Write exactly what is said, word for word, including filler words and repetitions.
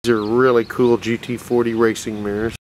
These are really cool G T forty racing mirrors.